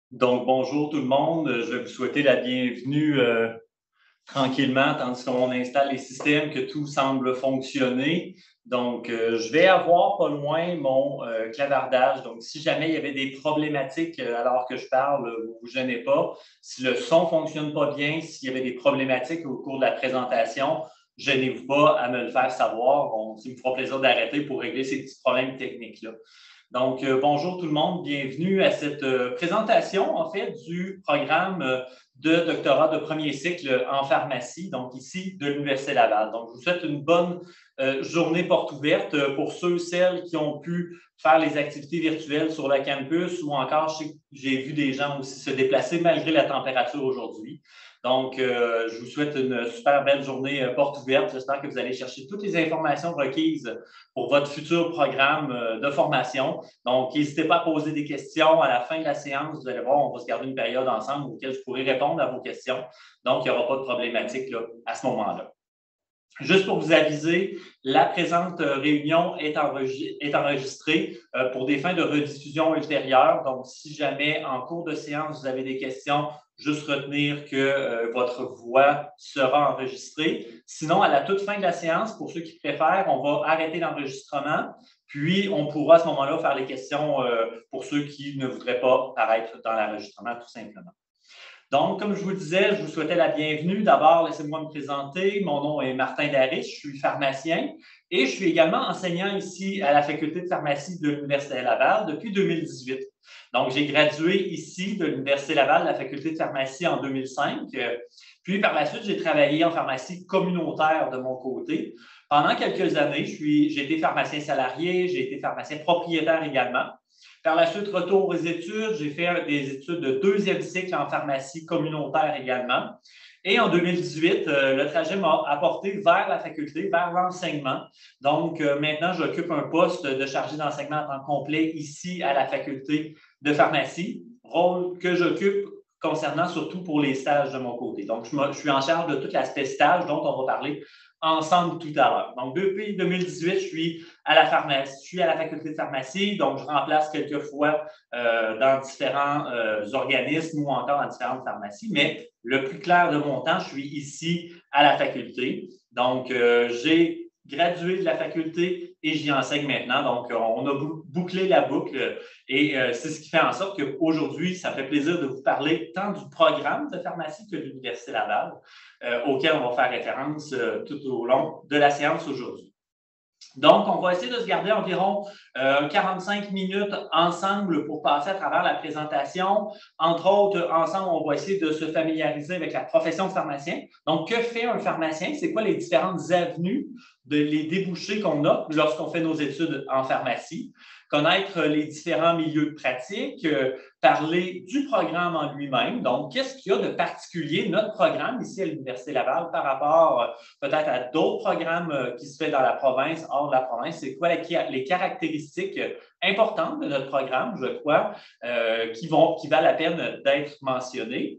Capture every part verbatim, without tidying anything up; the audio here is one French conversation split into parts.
Donc, bonjour tout le monde. Je vais vous souhaiter la bienvenue euh, tranquillement, tandis qu'on installe les systèmes, que tout semble fonctionner. Donc, euh, je vais avoir pas loin mon euh, clavardage. Donc, si jamais il y avait des problématiques euh, alors que je parle, euh, vous ne vous gênez pas. Si le son ne fonctionne pas bien, s'il y avait des problématiques au cours de la présentation, gênez-vous pas à me le faire savoir. Bon, ça me fera plaisir d'arrêter pour régler ces petits problèmes techniques-là. Donc, euh, bonjour tout le monde, bienvenue à cette euh, présentation, en fait, du programme euh, de doctorat de premier cycle en pharmacie, donc ici de l'Université Laval. Donc, je vous souhaite une bonne euh, journée porte ouverte pour ceux, celles qui ont pu faire les activités virtuelles sur le campus ou encore, j'ai vu des gens aussi se déplacer malgré la température aujourd'hui. Donc, euh, je vous souhaite une super belle journée euh, porte ouverte. J'espère que vous allez chercher toutes les informations requises pour votre futur programme euh, de formation. Donc, n'hésitez pas à poser des questions. À la fin de la séance, vous allez voir, on va se garder une période ensemble auquel je pourrai répondre à vos questions. Donc, il n'y aura pas de problématique là, à ce moment-là. Juste pour vous aviser, la présente réunion est, enregistrée pour des fins de rediffusion ultérieure. Donc, si jamais en cours de séance, vous avez des questions, juste retenir que votre voix sera enregistrée. Sinon, à la toute fin de la séance, pour ceux qui préfèrent, on va arrêter l'enregistrement. Puis, on pourra à ce moment-là faire les questions pour ceux qui ne voudraient pas apparaître dans l'enregistrement, tout simplement. Donc, comme je vous disais, je vous souhaitais la bienvenue. D'abord, laissez-moi me présenter. Mon nom est Martin Daris, je suis pharmacien et je suis également enseignant ici à la Faculté de pharmacie de l'Université Laval depuis deux mille dix-huit. Donc, j'ai gradué ici de l'Université Laval, la Faculté de pharmacie en deux mille cinq. Puis, par la suite, j'ai travaillé en pharmacie communautaire de mon côté. Pendant quelques années, j'ai été pharmacien salarié, j'ai été pharmacien propriétaire également. Par la suite, retour aux études, j'ai fait des études de deuxième cycle en pharmacie communautaire également. Et en deux mille dix-huit, euh, le trajet m'a apporté vers la faculté, vers l'enseignement. Donc, euh, maintenant, j'occupe un poste de chargé d'enseignement en temps complet ici à la faculté de pharmacie, rôle que j'occupe concernant surtout pour les stages de mon côté. Donc, je, me, je suis en charge de tout l'aspect stage dont on va parler ensemble tout à l'heure. Donc, depuis deux mille dix-huit, je suis à la pharmacie, je suis à la faculté de pharmacie, donc je remplace quelquefois euh, dans différents euh, organismes ou encore dans différentes pharmacies, mais le plus clair de mon temps, je suis ici à la faculté. Donc, euh, j'ai gradué de la faculté et j'y enseigne maintenant. Donc, on a bouclé la boucle et euh, c'est ce qui fait en sorte qu'aujourd'hui, ça fait plaisir de vous parler tant du programme de pharmacie que de l'Université Laval, euh, auquel on va faire référence euh, tout au long de la séance aujourd'hui. Donc, on va essayer de se garder environ euh, quarante-cinq minutes ensemble pour passer à travers la présentation. Entre autres, ensemble, on va essayer de se familiariser avec la profession de pharmacien. Donc, que fait un pharmacien? C'est quoi les différentes avenues, de, les débouchés qu'on a lorsqu'on fait nos études en pharmacie? Connaître les différents milieux de pratique, euh, parler du programme en lui-même. Donc, qu'est-ce qu'il y a de particulier, notre programme ici à l'Université Laval par rapport euh, peut-être à d'autres programmes euh, qui se fait dans la province, hors de la province? C'est quoi les, les caractéristiques importantes de notre programme, je crois, euh, qui, vont, qui valent la peine d'être mentionnées?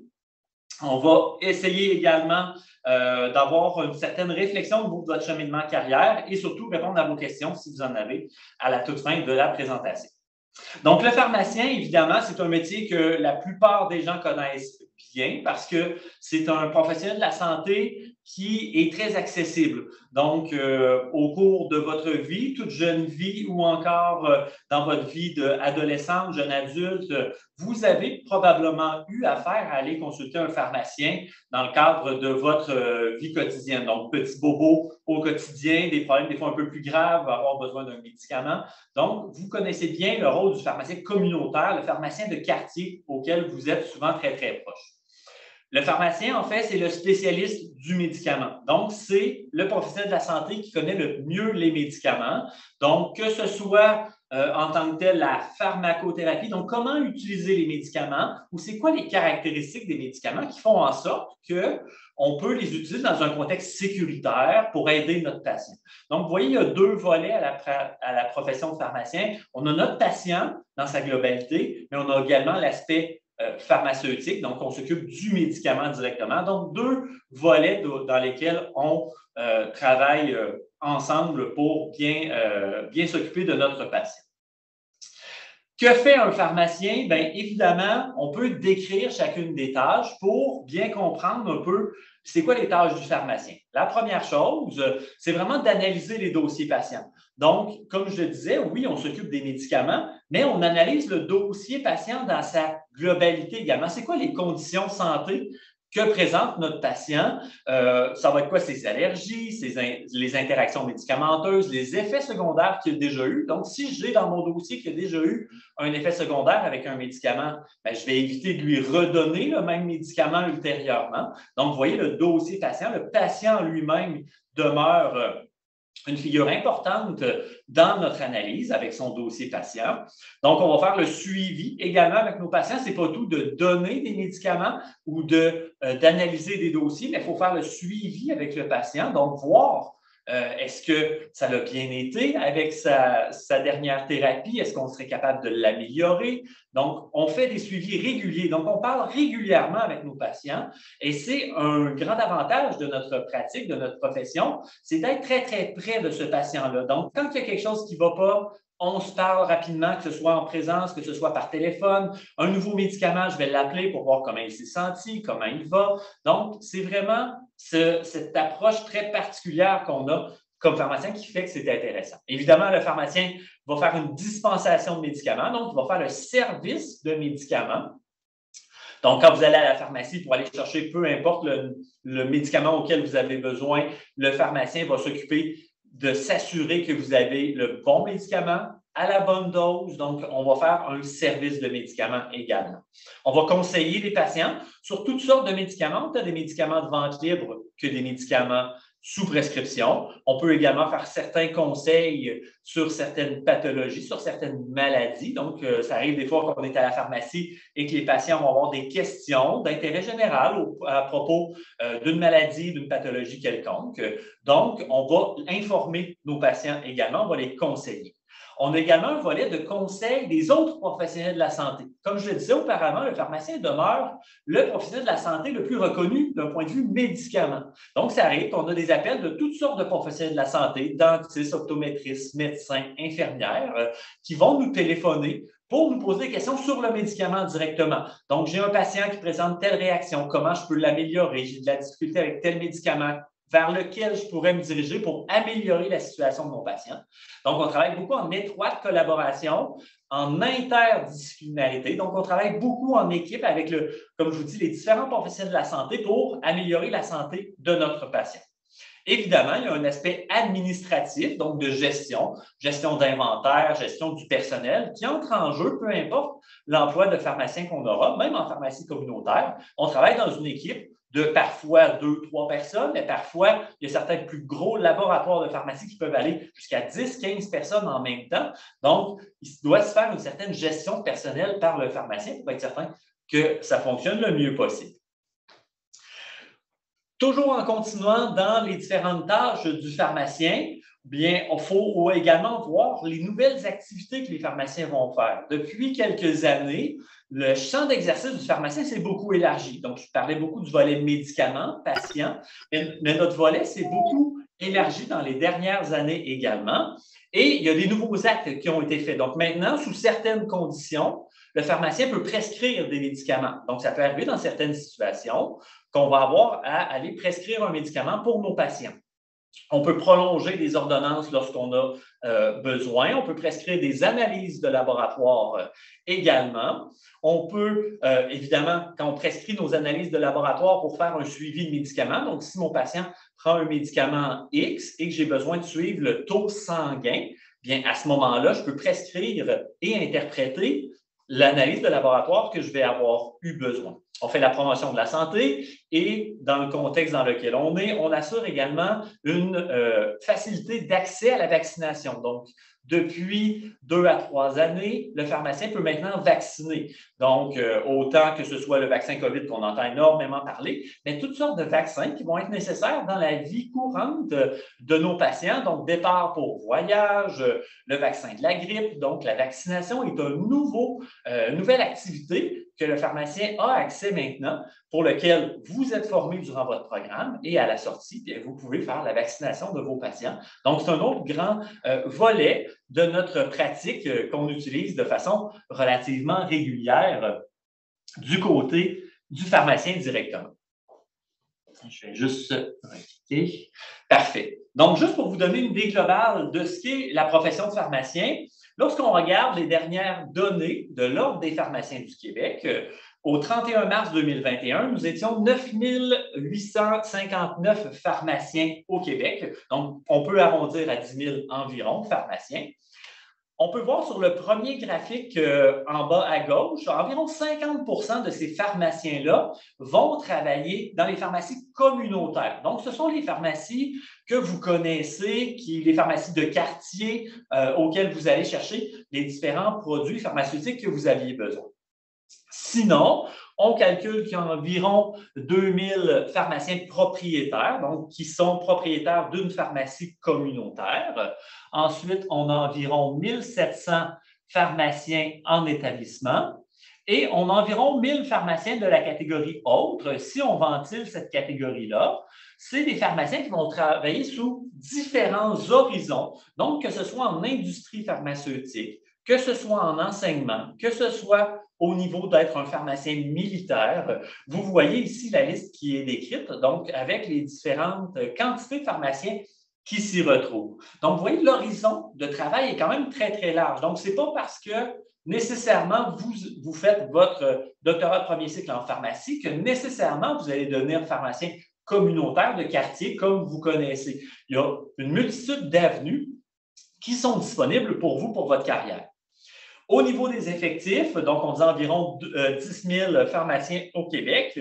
On va essayer également euh, d'avoir une certaine réflexion au niveau de votre cheminement carrière et surtout répondre à vos questions si vous en avez à la toute fin de la présentation. Donc, le pharmacien, évidemment, c'est un métier que la plupart des gens connaissent bien parce que c'est un professionnel de la santé qui est très accessible. Donc, euh, au cours de votre vie, toute jeune vie ou encore euh, dans votre vie d'adolescente, jeune adulte, vous avez probablement eu affaire à aller consulter un pharmacien dans le cadre de votre euh, vie quotidienne. Donc, petits bobos au quotidien, des problèmes des fois un peu plus graves, avoir besoin d'un médicament. Donc, vous connaissez bien le rôle du pharmacien communautaire, le pharmacien de quartier auquel vous êtes souvent très, très proche. Le pharmacien, en fait, c'est le spécialiste du médicament. Donc, c'est le professionnel de la santé qui connaît le mieux les médicaments. Donc, que ce soit euh, en tant que tel la pharmacothérapie, donc comment utiliser les médicaments ou c'est quoi les caractéristiques des médicaments qui font en sorte qu'on peut les utiliser dans un contexte sécuritaire pour aider notre patient. Donc, vous voyez, il y a deux volets à la, à la profession de pharmacien. On a notre patient dans sa globalité, mais on a également l'aspect pharmaceutique, donc on s'occupe du médicament directement. Donc, deux volets dans lesquels on euh, travaille euh, ensemble pour bien, euh, bien s'occuper de notre patient. Que fait un pharmacien? Bien, évidemment, on peut décrire chacune des tâches pour bien comprendre un peu c'est quoi les tâches du pharmacien. La première chose, c'est vraiment d'analyser les dossiers patients. Donc, comme je le disais, oui, on s'occupe des médicaments, mais on analyse le dossier patient dans sa globalité également. C'est quoi les conditions de santé que présente notre patient? Euh, ça va être quoi ses allergies, ses in les interactions médicamenteuses, les effets secondaires qu'il a déjà eu. Donc, si j'ai dans mon dossier qu'il a déjà eu un effet secondaire avec un médicament, bien, je vais éviter de lui redonner le même médicament ultérieurement. Donc, vous voyez, le dossier patient, le patient lui-même demeure euh, une figure importante dans notre analyse avec son dossier patient. Donc, on va faire le suivi également avec nos patients. Ce n'est pas tout de donner des médicaments ou de, euh, d'analyser des dossiers, mais il faut faire le suivi avec le patient. Donc, voir euh, est-ce que ça a bien été avec sa, sa dernière thérapie? Est-ce qu'on serait capable de l'améliorer? Donc, on fait des suivis réguliers. Donc, on parle régulièrement avec nos patients et c'est un grand avantage de notre pratique, de notre profession, c'est d'être très, très près de ce patient-là. Donc, quand il y a quelque chose qui ne va pas, on se parle rapidement, que ce soit en présence, que ce soit par téléphone. Un nouveau médicament, je vais l'appeler pour voir comment il s'est senti, comment il va. Donc, c'est vraiment ce, cette approche très particulière qu'on a comme pharmacien qui fait que c'est intéressant. Évidemment, le pharmacien va faire une dispensation de médicaments, donc il va faire le service de médicaments. Donc, quand vous allez à la pharmacie pour aller chercher peu importe le, le médicament auquel vous avez besoin, le pharmacien va s'occuper de s'assurer que vous avez le bon médicament à la bonne dose. Donc, on va faire un service de médicaments également. On va conseiller les patients sur toutes sortes de médicaments. On a des médicaments de vente libre que des médicaments sous prescription. On peut également faire certains conseils sur certaines pathologies, sur certaines maladies. Donc, euh, ça arrive des fois qu'on est à la pharmacie et que les patients vont avoir des questions d'intérêt général au, à propos euh, d'une maladie, d'une pathologie quelconque. Donc, on va informer nos patients également, on va les conseiller. On a également un volet de conseil des autres professionnels de la santé. Comme je le disais auparavant, le pharmacien demeure le professionnel de la santé le plus reconnu d'un point de vue médicament. Donc, ça arrive qu'on a des appels de toutes sortes de professionnels de la santé, dentistes, optométristes, médecins, infirmières, euh, qui vont nous téléphoner pour nous poser des questions sur le médicament directement. Donc, j'ai un patient qui présente telle réaction, comment je peux l'améliorer? J'ai de la difficulté avec tel médicament, vers lequel je pourrais me diriger pour améliorer la situation de mon patient. Donc, on travaille beaucoup en étroite collaboration, en interdisciplinarité. Donc, on travaille beaucoup en équipe avec, le, comme je vous dis, les différents professionnels de la santé pour améliorer la santé de notre patient. Évidemment, il y a un aspect administratif, donc de gestion, gestion d'inventaire, gestion du personnel, qui entre en jeu, peu importe l'emploi de pharmacien qu'on aura, même en pharmacie communautaire. On travaille dans une équipe de parfois deux, trois personnes, mais parfois, il y a certains plus gros laboratoires de pharmacie qui peuvent aller jusqu'à dix, quinze personnes en même temps. Donc, il doit se faire une certaine gestion de personnel par le pharmacien pour être certain que ça fonctionne le mieux possible. Toujours en continuant dans les différentes tâches du pharmacien, bien, il faut également voir les nouvelles activités que les pharmaciens vont faire. Depuis quelques années, le champ d'exercice du pharmacien s'est beaucoup élargi. Donc, je parlais beaucoup du volet médicaments, patients, mais notre volet s'est beaucoup élargi dans les dernières années également. Et il y a des nouveaux actes qui ont été faits. Donc, maintenant, sous certaines conditions, le pharmacien peut prescrire des médicaments. Donc, ça peut arriver dans certaines situations qu'on va avoir à aller prescrire un médicament pour nos patients. On peut prolonger des ordonnances lorsqu'on a euh, besoin. On peut prescrire des analyses de laboratoire euh, également. On peut, euh, évidemment, quand on prescrit nos analyses de laboratoire pour faire un suivi de médicaments, donc si mon patient prend un médicament X et que j'ai besoin de suivre le taux sanguin, bien à ce moment-là, je peux prescrire et interpréter l'analyse de laboratoire que je vais avoir eu besoin. On fait la promotion de la santé et dans le contexte dans lequel on est, on assure également une euh, facilité d'accès à la vaccination. Donc, depuis deux à trois années, le pharmacien peut maintenant vacciner. Donc, euh, autant que ce soit le vaccin COVID qu'on entend énormément parler, mais toutes sortes de vaccins qui vont être nécessaires dans la vie courante de, de nos patients. Donc, départ pour voyage, le vaccin de la grippe. Donc, la vaccination est un nouveau, euh, une nouvelle activité que le pharmacien a accès accès maintenant pour lequel vous êtes formé durant votre programme et à la sortie, bien, vous pouvez faire la vaccination de vos patients. Donc, c'est un autre grand euh, volet de notre pratique euh, qu'on utilise de façon relativement régulière euh, du côté du pharmacien directement. Je vais juste cliquer. Parfait. Donc, juste pour vous donner une idée globale de ce qu'est la profession de pharmacien, lorsqu'on regarde les dernières données de l'Ordre des pharmaciens du Québec, euh, au trente et un mars deux mille vingt et un, nous étions neuf mille huit cent cinquante-neuf pharmaciens au Québec. Donc, on peut arrondir à dix mille environ pharmaciens. On peut voir sur le premier graphique euh, en bas à gauche, environ cinquante pour cent de ces pharmaciens-là vont travailler dans les pharmacies communautaires. Donc, ce sont les pharmacies que vous connaissez, qui, les pharmacies de quartier euh, auxquelles vous allez chercher les différents produits pharmaceutiques que vous aviez besoin. Sinon, on calcule qu'il y a environ deux mille pharmaciens propriétaires, donc qui sont propriétaires d'une pharmacie communautaire. Ensuite, on a environ mille sept cents pharmaciens en établissement et on a environ mille pharmaciens de la catégorie autre. Si on ventile cette catégorie-là, c'est des pharmaciens qui vont travailler sous différents horizons, donc que ce soit en industrie pharmaceutique, que ce soit en enseignement, que ce soit au niveau d'être un pharmacien militaire. Vous voyez ici la liste qui est décrite, donc avec les différentes quantités de pharmaciens qui s'y retrouvent. Donc, vous voyez, l'horizon de travail est quand même très, très large. Donc, ce n'est pas parce que nécessairement vous, vous faites votre doctorat de premier cycle en pharmacie que nécessairement vous allez devenir pharmacien communautaire de quartier comme vous connaissez. Il y a une multitude d'avenues qui sont disponibles pour vous, pour votre carrière. Au niveau des effectifs, donc on dit environ dix mille pharmaciens au Québec,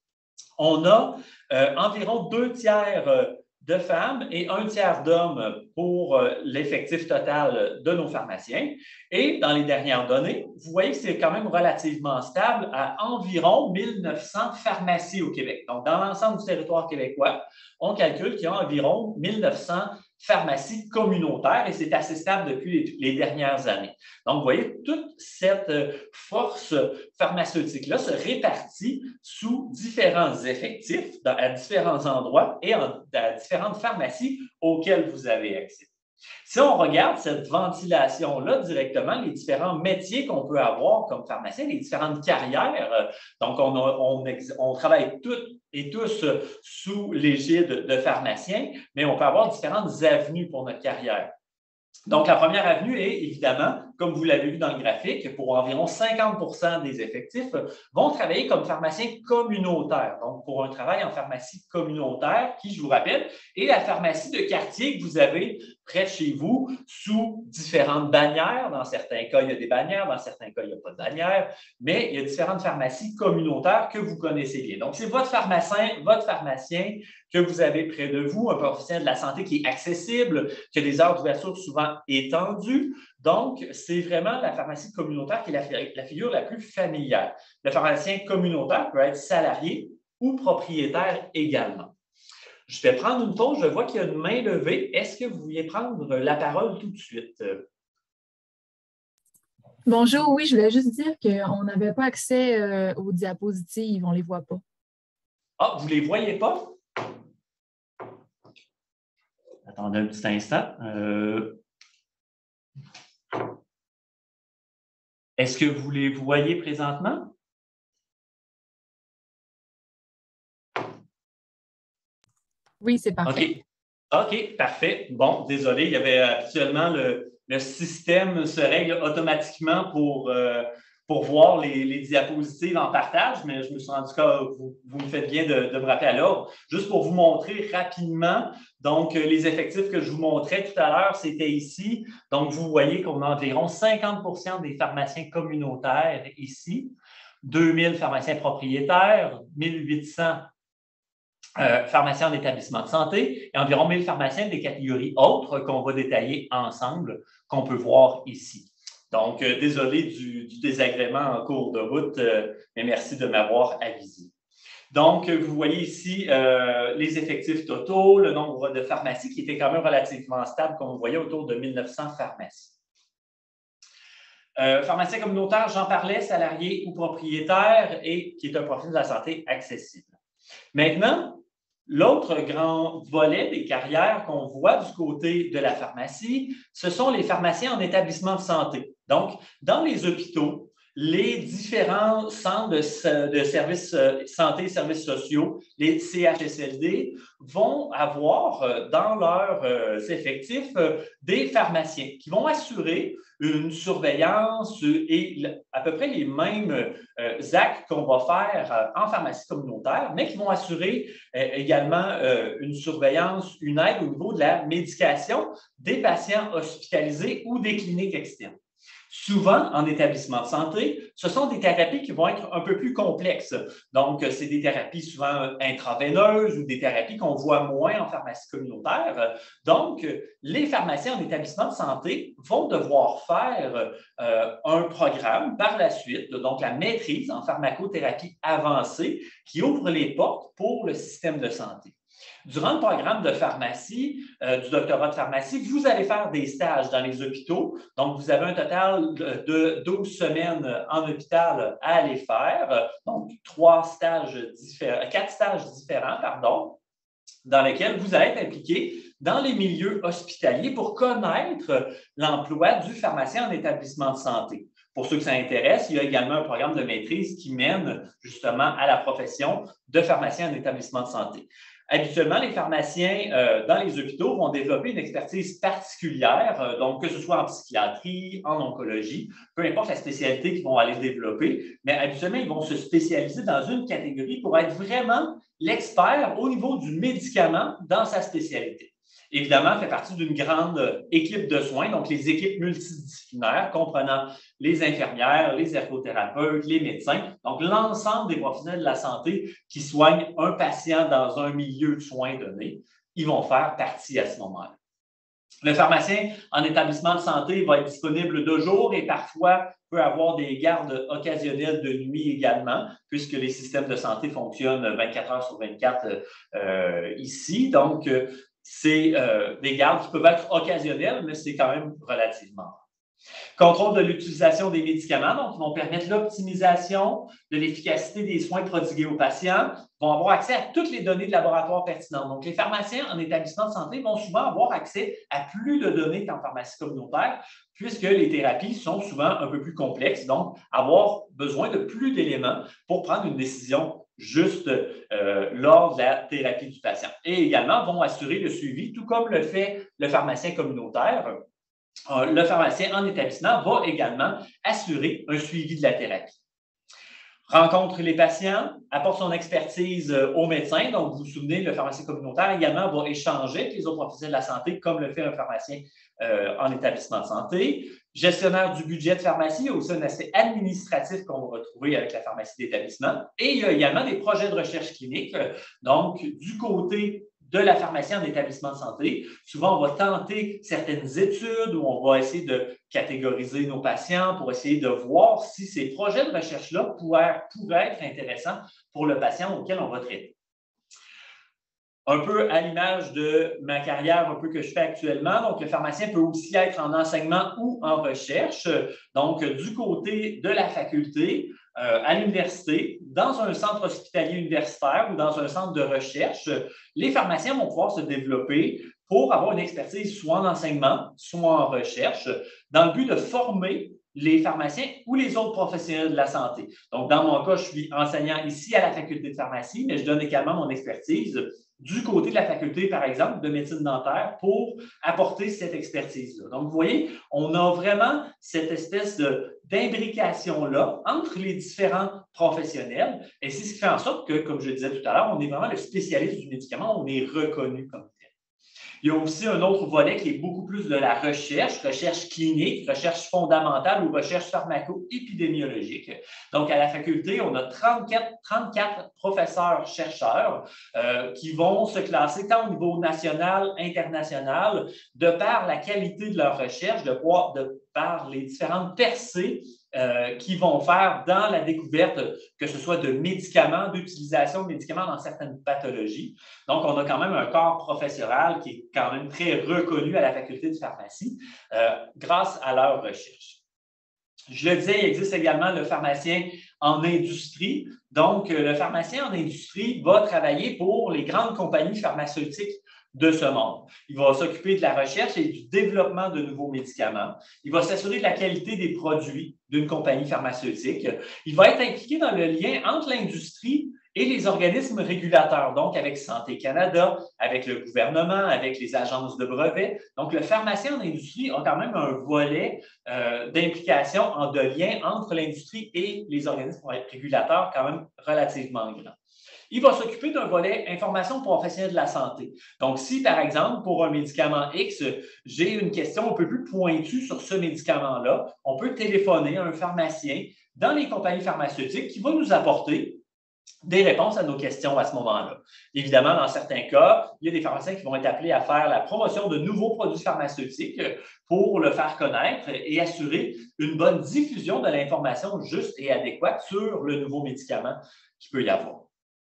on a euh, environ deux tiers de femmes et un tiers d'hommes pour euh, l'effectif total de nos pharmaciens. Et dans les dernières données, vous voyez que c'est quand même relativement stable à environ mille neuf cents pharmacies au Québec. Donc, dans l'ensemble du territoire québécois, on calcule qu'il y a environ mille neuf cents pharmacies communautaires et c'est assez stable depuis les, les dernières années. Donc, vous voyez, toute cette force pharmaceutique-là se répartit sous différents effectifs dans, à différents endroits et en, à différentes pharmacies auxquelles vous avez accès. Si on regarde cette ventilation-là directement, les différents métiers qu'on peut avoir comme pharmacien, les différentes carrières, donc on, a, on, on travaille toutes et tous sous l'égide de pharmaciens, mais on peut avoir différentes avenues pour notre carrière. Donc, la première avenue est évidemment, comme vous l'avez vu dans le graphique, pour environ cinquante pour cent des effectifs, vont travailler comme pharmaciens communautaires. Donc, pour un travail en pharmacie communautaire, qui, je vous rappelle, est la pharmacie de quartier que vous avez près de chez vous, sous différentes bannières. Dans certains cas, il y a des bannières, dans certains cas, il n'y a pas de bannières, mais il y a différentes pharmacies communautaires que vous connaissez bien. Donc, c'est votre pharmacien, votre pharmacien que vous avez près de vous, un professionnel de la santé qui est accessible, qui a des heures d'ouverture souvent étendues. Donc, c'est vraiment la pharmacie communautaire qui est la, la figure la plus familière. Le pharmacien communautaire peut être salarié ou propriétaire également. Je vais prendre une pause. Je vois qu'il y a une main levée. Est-ce que vous vouliez prendre la parole tout de suite? Bonjour, oui, je voulais juste dire qu'on n'avait pas accès euh, aux diapositives, on ne les voit pas. Ah, vous ne les voyez pas? Attendez un petit instant. Euh... Est-ce que vous les voyez présentement? Oui, c'est parfait. OK. OK, parfait. Bon, désolé, il y avait actuellement le, le système se règle automatiquement pour, euh, pour voir les, les diapositives en partage, mais je me suis rendu compte que vous, vous me faites bien de, de me rappeler à l'ordre. Juste pour vous montrer rapidement, donc les effectifs que je vous montrais tout à l'heure, c'était ici. Donc, vous voyez qu'on a environ cinquante pour cent des pharmaciens communautaires ici, deux mille pharmaciens propriétaires, mille huit cents Euh, pharmaciens en établissement de santé et environ mille pharmaciens des catégories autres qu'on va détailler ensemble, qu'on peut voir ici. Donc, euh, désolé du, du désagrément en cours de route, euh, mais merci de m'avoir avisé. Donc, vous voyez ici euh, les effectifs totaux, le nombre de pharmacies qui était quand même relativement stable, comme vous voyez, autour de mille neuf cents pharmacies. Euh, pharmacien communautaire, j'en parlais, salarié ou propriétaire, et qui est un profil de la santé accessible. Maintenant, l'autre grand volet des carrières qu'on voit du côté de la pharmacie, ce sont les pharmaciens en établissement de santé. Donc, dans les hôpitaux, les différents centres de, de services santé et services sociaux, les C H S L D, vont avoir dans leurs effectifs des pharmaciens qui vont assurer une surveillance et à peu près les mêmes actes qu'on va faire en pharmacie communautaire, mais qui vont assurer également une surveillance, une aide au niveau de la médication des patients hospitalisés ou des cliniques externes. Souvent, en établissement de santé, ce sont des thérapies qui vont être un peu plus complexes. Donc, c'est des thérapies souvent intraveineuses ou des thérapies qu'on voit moins en pharmacie communautaire. Donc, les pharmaciens en établissement de santé vont devoir faire euh, un programme par la suite, donc la maîtrise en pharmacothérapie avancée qui ouvre les portes pour le système de santé. Durant le programme de pharmacie, euh, du doctorat de pharmacie, vous allez faire des stages dans les hôpitaux. Donc, vous avez un total de douze semaines en hôpital à aller faire. Donc, trois stages différents, quatre stages différents, pardon, dans lesquels vous allez être impliqué dans les milieux hospitaliers pour connaître l'emploi du pharmacien en établissement de santé. Pour ceux que ça intéresse, il y a également un programme de maîtrise qui mène justement à la profession de pharmacien en établissement de santé. Habituellement, les pharmaciens euh, dans les hôpitaux vont développer une expertise particulière, euh, donc que ce soit en psychiatrie, en oncologie, peu importe la spécialité qu'ils vont aller développer, mais habituellement, ils vont se spécialiser dans une catégorie pour être vraiment l'expert au niveau du médicament dans sa spécialité. Évidemment, fait partie d'une grande équipe de soins, donc les équipes multidisciplinaires comprenant les infirmières, les ergothérapeutes, les médecins, donc l'ensemble des professionnels de la santé qui soignent un patient dans un milieu de soins donné, ils vont faire partie à ce moment-là. Le pharmacien en établissement de santé va être disponible de jour et parfois peut avoir des gardes occasionnelles de nuit également, puisque les systèmes de santé fonctionnent vingt-quatre heures sur vingt-quatre euh, ici. Donc, c'est euh, des gardes qui peuvent être occasionnels, mais c'est quand même relativement rare. Contrôle de l'utilisation des médicaments, donc ils vont permettre l'optimisation de l'efficacité des soins prodigués aux patients, vont avoir accès à toutes les données de laboratoire pertinentes. Donc, les pharmaciens en établissement de santé vont souvent avoir accès à plus de données qu'en pharmacie communautaire, puisque les thérapies sont souvent un peu plus complexes, donc avoir besoin de plus d'éléments pour prendre une décision juste euh, lors de la thérapie du patient. Et également, vont assurer le suivi, tout comme le fait le pharmacien communautaire. Euh, le pharmacien en établissement va également assurer un suivi de la thérapie. Rencontre les patients, apporte son expertise aux médecins. Donc, vous vous souvenez, le pharmacien communautaire également va échanger avec les autres professionnels de la santé, comme le fait un pharmacien euh, en établissement de santé. Gestionnaire du budget de pharmacie, il y a aussi un aspect administratif qu'on va retrouver avec la pharmacie d'établissement. Et il y a également des projets de recherche clinique. Donc, du côté de la pharmacie en établissement de santé, souvent, on va tenter certaines études où on va essayer de catégoriser nos patients pour essayer de voir si ces projets de recherche-là pourraient, pourraient être intéressants pour le patient auquel on va traiter. Un peu à l'image de ma carrière un peu que je fais actuellement. Donc, le pharmacien peut aussi être en enseignement ou en recherche. Donc, du côté de la faculté, euh, à l'université, dans un centre hospitalier universitaire ou dans un centre de recherche, les pharmaciens vont pouvoir se développer pour avoir une expertise soit en enseignement, soit en recherche, dans le but de former les pharmaciens ou les autres professionnels de la santé. Donc, dans mon cas, je suis enseignant ici à la faculté de pharmacie, mais je donne également mon expertise du côté de la faculté, par exemple, de médecine dentaire pour apporter cette expertise-là. Donc, vous voyez, on a vraiment cette espèce d'imbrication-là entre les différents professionnels et c'est ce qui fait en sorte que, comme je disais tout à l'heure, on est vraiment le spécialiste du médicament, on est reconnu comme tel. Il y a aussi un autre volet qui est beaucoup plus de la recherche, recherche clinique, recherche fondamentale ou recherche pharmaco-épidémiologique. Donc, à la faculté, on a trente-quatre, trente-quatre professeurs-chercheurs euh, qui vont se classer tant au niveau national, international, de par la qualité de leur recherche, de, de par les différentes percées Euh, qui vont faire dans la découverte, que ce soit de médicaments, d'utilisation de médicaments dans certaines pathologies. Donc, on a quand même un corps professoral qui est quand même très reconnu à la faculté de pharmacie euh, grâce à leur recherche. Je le disais, il existe également le pharmacien en industrie. Donc, le pharmacien en industrie va travailler pour les grandes compagnies pharmaceutiques de ce monde. Il va s'occuper de la recherche et du développement de nouveaux médicaments. Il va s'assurer de la qualité des produits d'une compagnie pharmaceutique. Il va être impliqué dans le lien entre l'industrie et les organismes régulateurs, donc avec Santé Canada, avec le gouvernement, avec les agences de brevets. Donc, le pharmacien en industrie a quand même un volet euh, d'implication, en de lien entre l'industrie et les organismes régulateurs quand même relativement grand. Il va s'occuper d'un volet information professionnelle de la santé. Donc, si, par exemple, pour un médicament X, j'ai une question un peu plus pointue sur ce médicament-là, on peut téléphoner à un pharmacien dans les compagnies pharmaceutiques qui va nous apporter des réponses à nos questions à ce moment-là. Évidemment, dans certains cas, il y a des pharmaciens qui vont être appelés à faire la promotion de nouveaux produits pharmaceutiques pour le faire connaître et assurer une bonne diffusion de l'information juste et adéquate sur le nouveau médicament qu'il peut y avoir.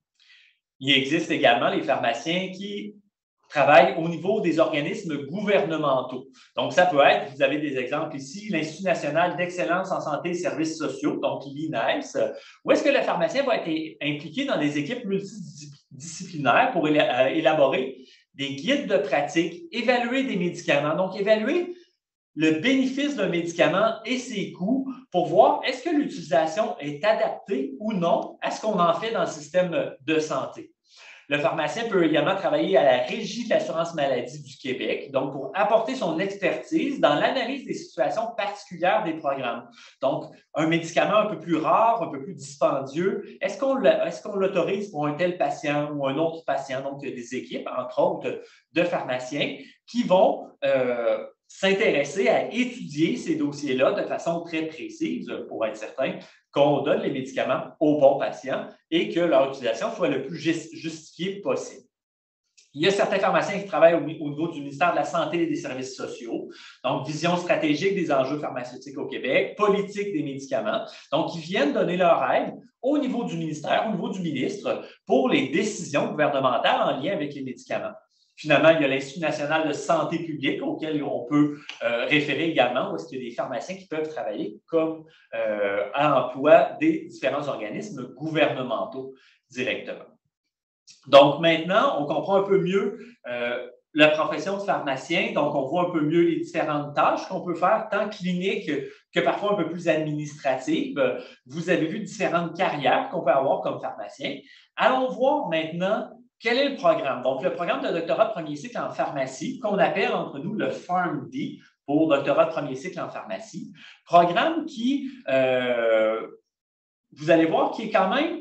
Il existe également les pharmaciens qui travaillent au niveau des organismes gouvernementaux. Donc, ça peut être, vous avez des exemples ici, l'Institut national d'excellence en santé et services sociaux, donc l'I N E S, où est-ce que le pharmacien va être impliqué dans des équipes multidisciplinaires pour élaborer des guides de pratique, évaluer des médicaments, donc évaluer le bénéfice d'un médicament et ses coûts pour voir est-ce que l'utilisation est adaptée ou non à ce qu'on en fait dans le système de santé. Le pharmacien peut également travailler à la Régie de l'assurance maladie du Québec, donc pour apporter son expertise dans l'analyse des situations particulières des programmes. Donc, un médicament un peu plus rare, un peu plus dispendieux, est-ce qu'on est-ce qu'on l'autorise pour un tel patient ou un autre patient? Donc, il y a des équipes, entre autres, de pharmaciens qui vont euh, s'intéresser à étudier ces dossiers-là de façon très précise pour être certain qu'on donne les médicaments aux bons patients et que leur utilisation soit le plus justifiée possible. Il y a certains pharmaciens qui travaillent au niveau du ministère de la Santé et des Services sociaux, donc vision stratégique des enjeux pharmaceutiques au Québec, politique des médicaments. Donc, ils viennent donner leur aide au niveau du ministère, au niveau du ministre, pour les décisions gouvernementales en lien avec les médicaments. Finalement, il y a l'Institut national de santé publique auquel on peut euh, référer également, où est-ce qu'il y a des pharmaciens qui peuvent travailler comme euh, à l'emploi des différents organismes gouvernementaux directement. Donc maintenant, on comprend un peu mieux euh, la profession de pharmacien, donc on voit un peu mieux les différentes tâches qu'on peut faire, tant cliniques que parfois un peu plus administratives. Vous avez vu différentes carrières qu'on peut avoir comme pharmacien. Allons voir maintenant quel est le programme. Donc, le programme de doctorat de premier cycle en pharmacie, qu'on appelle entre nous le PharmD pour doctorat de premier cycle en pharmacie. Programme qui, euh, vous allez voir, qui est quand même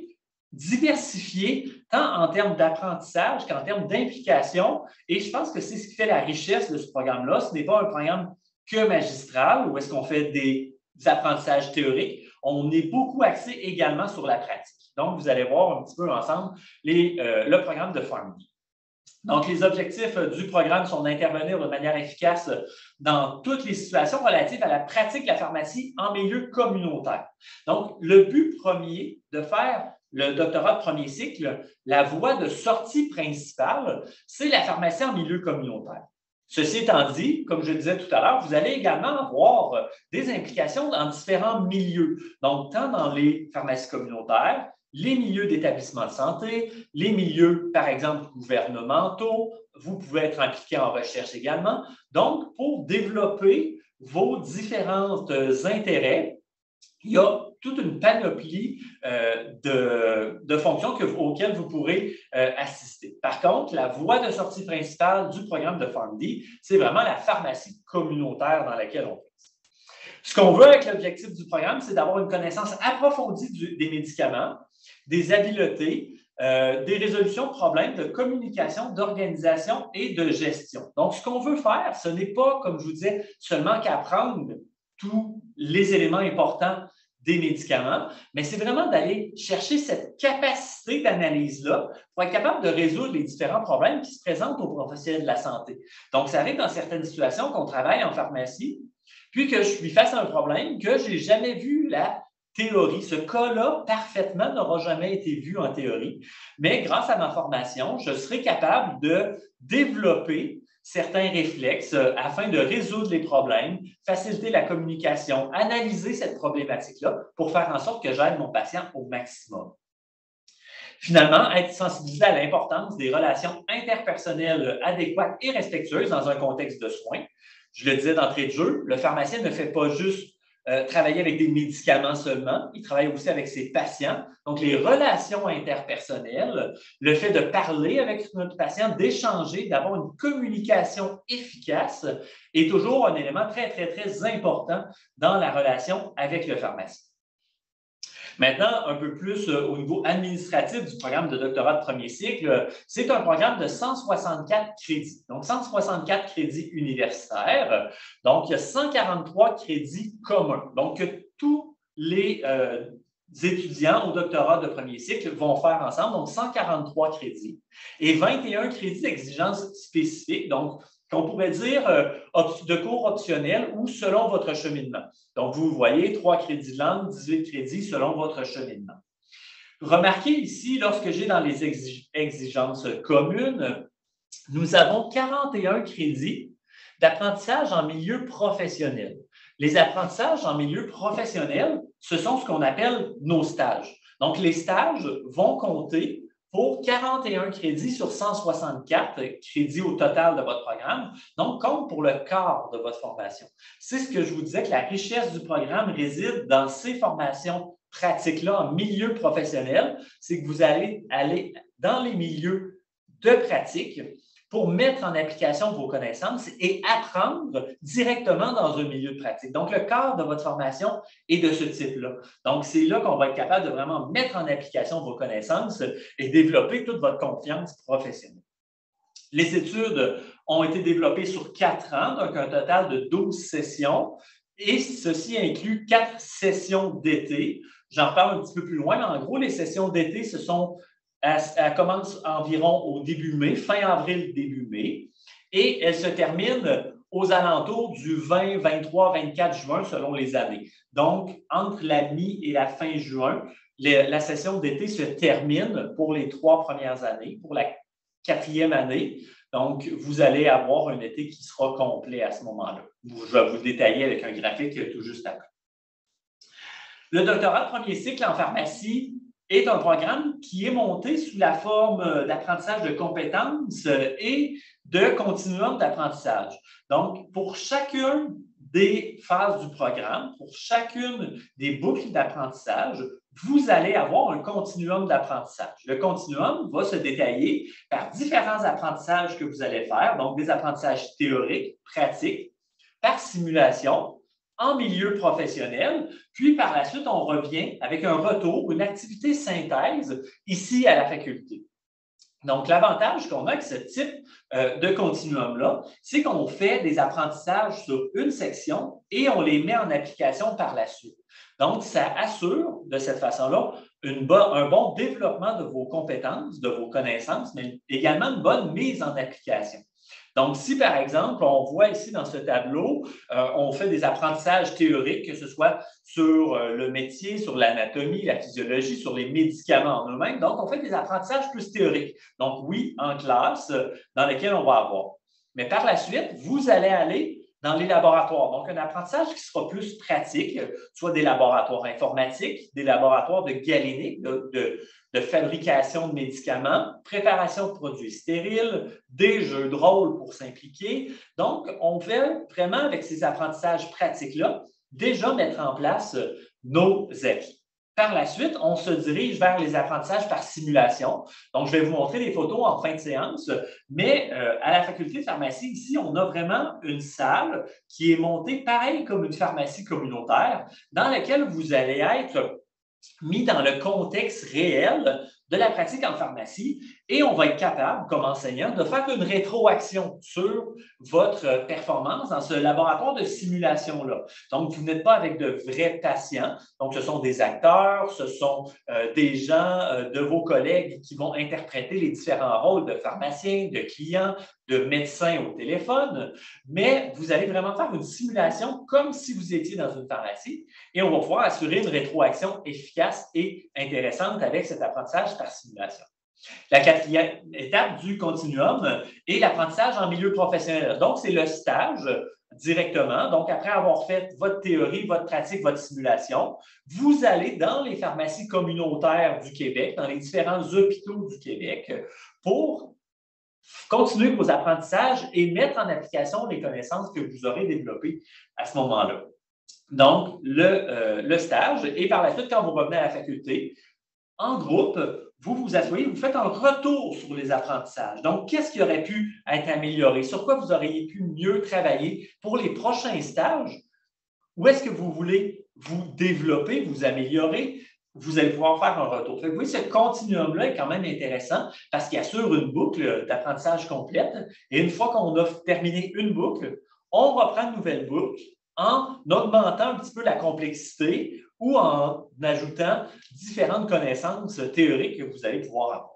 diversifié, tant en termes d'apprentissage qu'en termes d'implication. Et je pense que c'est ce qui fait la richesse de ce programme-là. Ce n'est pas un programme que magistral, où est-ce qu'on fait des apprentissages théoriques. On est beaucoup axé également sur la pratique. Donc, vous allez voir un petit peu ensemble les, euh, le programme de PharmD. Donc, les objectifs du programme sont d'intervenir de manière efficace dans toutes les situations relatives à la pratique de la pharmacie en milieu communautaire. Donc, le but premier de faire le doctorat de premier cycle, la voie de sortie principale, c'est la pharmacie en milieu communautaire. Ceci étant dit, comme je le disais tout à l'heure, vous allez également avoir des implications dans différents milieux. Donc, tant dans les pharmacies communautaires, les milieux d'établissement de santé, les milieux, par exemple, gouvernementaux. Vous pouvez être impliqué en recherche également. Donc, pour développer vos différents intérêts, il y a toute une panoplie euh, de, de fonctions que, auxquelles vous pourrez euh, assister. Par contre, la voie de sortie principale du programme de PharmD, c'est vraiment la pharmacie communautaire dans laquelle on fait. Ce qu'on veut avec l'objectif du programme, c'est d'avoir une connaissance approfondie du, des médicaments, des habiletés, euh, des résolutions de problèmes de communication, d'organisation et de gestion. Donc, ce qu'on veut faire, ce n'est pas, comme je vous disais, seulement qu'apprendre tous les éléments importants des médicaments, mais c'est vraiment d'aller chercher cette capacité d'analyse-là pour être capable de résoudre les différents problèmes qui se présentent aux professionnels de la santé. Donc, ça arrive dans certaines situations qu'on travaille en pharmacie, puis que je suis face à un problème que je n'ai jamais vu la théorie. Ce cas-là, parfaitement, n'aura jamais été vu en théorie, mais grâce à ma formation, je serai capable de développer certains réflexes euh, afin de résoudre les problèmes, faciliter la communication, analyser cette problématique-là pour faire en sorte que j'aide mon patient au maximum. Finalement, être sensibilisé à l'importance des relations interpersonnelles adéquates et respectueuses dans un contexte de soins. Je le disais d'entrée de jeu, le pharmacien ne fait pas juste euh, travailler avec des médicaments seulement, il travaille aussi avec ses patients. Donc, les relations interpersonnelles, le fait de parler avec notre patient, d'échanger, d'avoir une communication efficace est toujours un élément très, très, très important dans la relation avec le pharmacien. Maintenant, un peu plus au niveau administratif du programme de doctorat de premier cycle, c'est un programme de cent soixante-quatre crédits. Donc, cent soixante-quatre crédits universitaires. Donc, il y a cent quarante-trois crédits communs. Donc, tous les euh, étudiants au doctorat de premier cycle vont faire ensemble, donc cent quarante-trois crédits et vingt et un crédits d'exigence spécifiques. Donc, qu'on pourrait dire euh, de cours optionnels ou selon votre cheminement. Donc, vous voyez, trois crédits de langue, dix-huit crédits selon votre cheminement. Remarquez ici, lorsque j'ai dans les exigences communes, nous avons quarante et un crédits d'apprentissage en milieu professionnel. Les apprentissages en milieu professionnel, ce sont ce qu'on appelle nos stages. Donc, les stages vont compter pour quarante et un crédits sur cent soixante-quatre crédits au total de votre programme, donc compte pour le quart de votre formation. C'est ce que je vous disais, que la richesse du programme réside dans ces formations pratiques-là en milieu professionnel, c'est que vous allez aller dans les milieux de pratique pour mettre en application vos connaissances et apprendre directement dans un milieu de pratique. Donc, le quart de votre formation est de ce type-là. Donc, c'est là qu'on va être capable de vraiment mettre en application vos connaissances et développer toute votre confiance professionnelle. Les études ont été développées sur quatre ans, donc un total de douze sessions, et ceci inclut quatre sessions d'été. J'en reparle un petit peu plus loin, mais en gros, les sessions d'été, ce sont Elle commence environ au début mai, fin avril, début mai, et elle se termine aux alentours du vingt, vingt-trois, vingt-quatre juin selon les années. Donc, entre la mi et la fin juin, la session d'été se termine pour les trois premières années, pour la quatrième année. Donc, vous allez avoir un été qui sera complet à ce moment-là. Je vais vous détailler avec un graphique tout juste après. Le doctorat de premier cycle en pharmacie est un programme qui est monté sous la forme d'apprentissage de compétences et de continuum d'apprentissage. Donc, pour chacune des phases du programme, pour chacune des boucles d'apprentissage, vous allez avoir un continuum d'apprentissage. Le continuum va se détailler par différents apprentissages que vous allez faire, donc des apprentissages théoriques, pratiques, par simulation, en milieu professionnel, puis par la suite, on revient avec un retour, une activité synthèse ici à la faculté. Donc, l'avantage qu'on a avec ce type euh, de continuum-là, c'est qu'on fait des apprentissages sur une section et on les met en application par la suite. Donc, ça assure de cette façon-là un bon développement de vos compétences, de vos connaissances, mais également une bonne mise en application. Donc, si par exemple, on voit ici dans ce tableau, euh, on fait des apprentissages théoriques, que ce soit sur euh, le métier, sur l'anatomie, la physiologie, sur les médicaments en eux-mêmes. Donc, on fait des apprentissages plus théoriques. Donc, oui, en classe, euh, dans lesquels on va avoir. Mais par la suite, vous allez aller dans les laboratoires. Donc, un apprentissage qui sera plus pratique, soit des laboratoires informatiques, des laboratoires de galénique, de, de, de fabrication de médicaments, préparation de produits stériles, des jeux de rôle pour s'impliquer. Donc, on fait vraiment, avec ces apprentissages pratiques-là, déjà mettre en place nos acquis. Par la suite, on se dirige vers les apprentissages par simulation. Donc, je vais vous montrer des photos en fin de séance, mais euh, à la faculté de pharmacie, ici, on a vraiment une salle qui est montée pareil comme une pharmacie communautaire, dans laquelle vous allez être mis dans le contexte réel de la pratique en pharmacie et on va être capable, comme enseignant, de faire une rétroaction sur votre performance dans ce laboratoire de simulation-là. Donc, vous n'êtes pas avec de vrais patients, donc ce sont des acteurs, ce sont euh, des gens euh, de vos collègues qui vont interpréter les différents rôles de pharmacien, de client, de médecin au téléphone, mais vous allez vraiment faire une simulation comme si vous étiez dans une pharmacie et on va pouvoir assurer une rétroaction efficace et intéressante avec cet apprentissage par simulation. La quatrième étape du continuum est l'apprentissage en milieu professionnel. Donc, c'est le stage directement. Donc, après avoir fait votre théorie, votre pratique, votre simulation, vous allez dans les pharmacies communautaires du Québec, dans les différents hôpitaux du Québec, pour continuer vos apprentissages et mettre en application les connaissances que vous aurez développées à ce moment-là. Donc, le, euh, le stage, et par la suite, quand vous revenez à la faculté, en groupe, vous vous asseyez, vous faites un retour sur les apprentissages. Donc, qu'est-ce qui aurait pu être amélioré? Sur quoi vous auriez pu mieux travailler pour les prochains stages? Où est-ce que vous voulez vous développer, vous améliorer? Vous allez pouvoir faire un retour. Fait que, vous voyez, ce continuum-là est quand même intéressant parce qu'il assure une boucle d'apprentissage complète. Et une fois qu'on a terminé une boucle, on reprend une nouvelle boucle en augmentant un petit peu la complexité ou en ajoutant différentes connaissances théoriques que vous allez pouvoir avoir.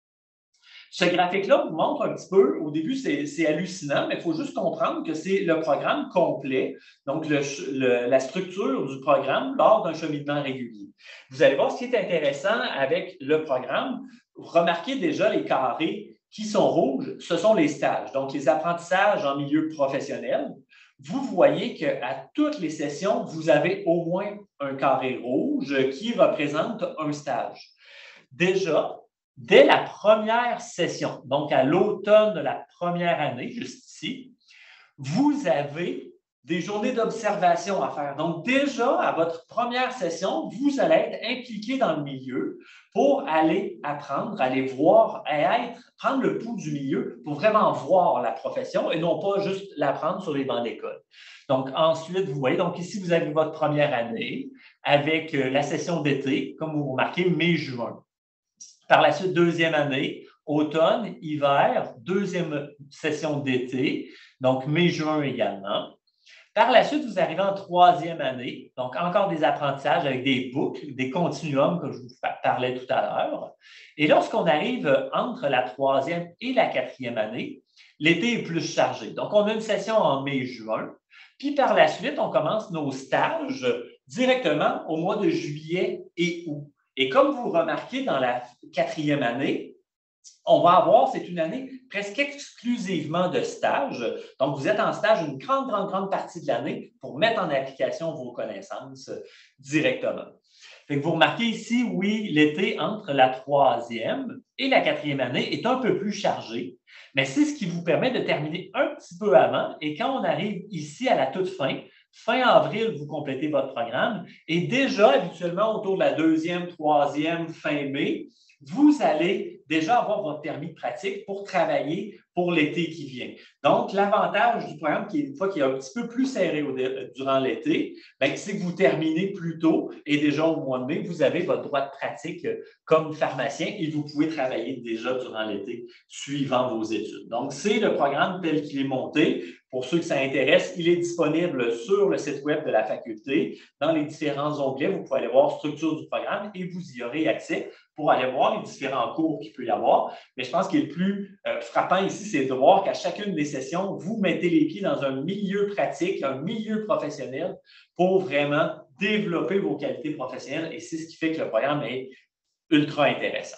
Ce graphique-là vous montre un petit peu, au début, c'est hallucinant, mais il faut juste comprendre que c'est le programme complet, donc le, le, la structure du programme lors d'un cheminement régulier. Vous allez voir ce qui est intéressant avec le programme. Remarquez déjà les carrés qui sont rouges, ce sont les stages, donc les apprentissages en milieu professionnel. Vous voyez qu'à toutes les sessions, vous avez au moins un carré rouge qui représente un stage. Déjà, dès la première session, donc à l'automne de la première année, juste ici, vous avez des journées d'observation à faire. Donc, déjà, à votre première session, vous allez être impliqué dans le milieu pour aller apprendre, aller voir, et être, prendre le pouls du milieu pour vraiment voir la profession et non pas juste l'apprendre sur les bancs d'école. Donc, ensuite, vous voyez, donc ici, vous avez votre première année avec la session d'été, comme vous remarquez, mai-juin. Par la suite, deuxième année, automne, hiver, deuxième session d'été, donc mai-juin également. Par la suite, vous arrivez en troisième année, donc encore des apprentissages avec des boucles, des continuums, comme je vous parlais tout à l'heure. Et lorsqu'on arrive entre la troisième et la quatrième année, l'été est plus chargé. Donc, on a une session en mai-juin, puis par la suite, on commence nos stages directement au mois de juillet et août. Et comme vous remarquez dans la quatrième année, on va avoir, c'est une année presque exclusivement de stage. Donc, vous êtes en stage une grande, grande, grande partie de l'année pour mettre en application vos connaissances directement. Fait que vous remarquez ici, oui, l'été entre la troisième et la quatrième année est un peu plus chargé, mais c'est ce qui vous permet de terminer un petit peu avant. Et quand on arrive ici à la toute fin, fin avril, vous complétez votre programme et déjà, habituellement, autour de la deuxième, troisième, fin mai, vous allez déjà avoir votre permis de pratique pour travailler pour l'été qui vient. Donc, l'avantage du programme, qui est une fois qu'il est un petit peu plus serré au, durant l'été, c'est que vous terminez plus tôt et déjà au mois de mai, vous avez votre droit de pratique comme pharmacien et vous pouvez travailler déjà durant l'été suivant vos études. Donc, c'est le programme tel qu'il est monté. Pour ceux que ça intéresse, il est disponible sur le site web de la faculté. Dans les différents onglets, vous pouvez aller voir structure du programme et vous y aurez accès pour aller voir les différents cours qu'il peut y avoir. Mais je pense qu'il est le plus euh, frappant ici, c'est de voir qu'à chacune des sessions, vous mettez les pieds dans un milieu pratique, un milieu professionnel pour vraiment développer vos qualités professionnelles. Et c'est ce qui fait que le programme est ultra intéressant.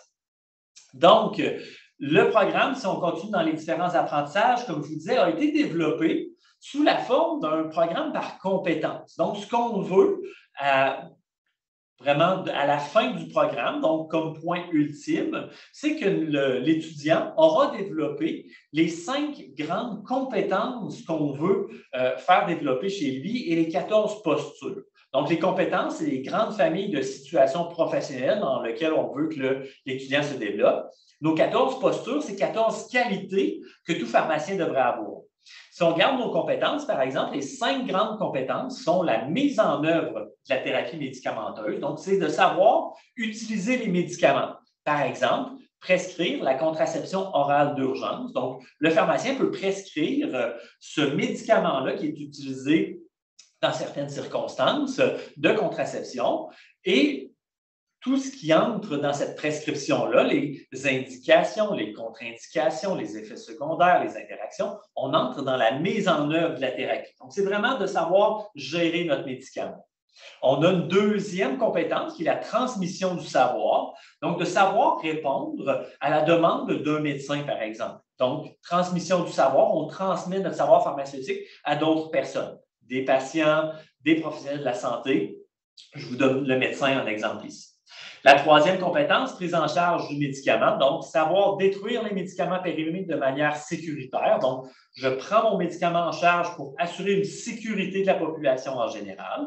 Donc, le programme, si on continue dans les différents apprentissages, comme je vous disais, a été développé sous la forme d'un programme par compétences. Donc, ce qu'on veut, euh, vraiment à la fin du programme, donc comme point ultime, c'est que l'étudiant aura développé les cinq grandes compétences qu'on veut euh, faire développer chez lui et les quatorze postures. Donc, les compétences, c'est les grandes familles de situations professionnelles dans lesquelles on veut que l'étudiant se développe. Nos quatorze postures, c'est quatorze qualités que tout pharmacien devrait avoir. Si on regarde nos compétences, par exemple, les cinq grandes compétences sont la mise en œuvre de la thérapie médicamenteuse. Donc, c'est de savoir utiliser les médicaments. Par exemple, prescrire la contraception orale d'urgence. Donc, le pharmacien peut prescrire ce médicament-là qui est utilisé dans certaines circonstances de contraception et tout ce qui entre dans cette prescription-là, les indications, les contre-indications, les effets secondaires, les interactions, on entre dans la mise en œuvre de la thérapie. Donc, c'est vraiment de savoir gérer notre médicament. On a une deuxième compétence qui est la transmission du savoir. Donc, de savoir répondre à la demande d'un médecin, par exemple. Donc, transmission du savoir, on transmet notre savoir pharmaceutique à d'autres personnes, des patients, des professionnels de la santé. Je vous donne le médecin en exemple ici. La troisième compétence, prise en charge du médicament. Donc, savoir détruire les médicaments périmés de manière sécuritaire. Donc, je prends mon médicament en charge pour assurer une sécurité de la population en général.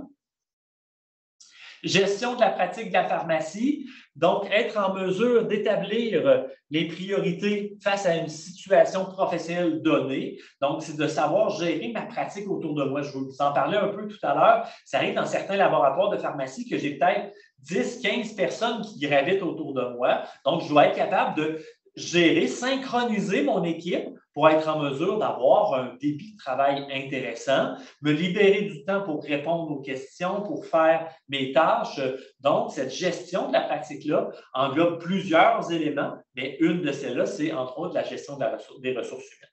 Gestion de la pratique de la pharmacie, donc être en mesure d'établir les priorités face à une situation professionnelle donnée. Donc, c'est de savoir gérer ma pratique autour de moi. Je vous en parlais un peu tout à l'heure. Ça arrive dans certains laboratoires de pharmacie que j'ai peut-être dix, quinze personnes qui gravitent autour de moi. Donc, je dois être capable de gérer, synchroniser mon équipe pour être en mesure d'avoir un débit de travail intéressant, me libérer du temps pour répondre aux questions, pour faire mes tâches. Donc, cette gestion de la pratique-là englobe plusieurs éléments, mais une de celles-là, c'est entre autres la gestion de la ressource, des ressources humaines.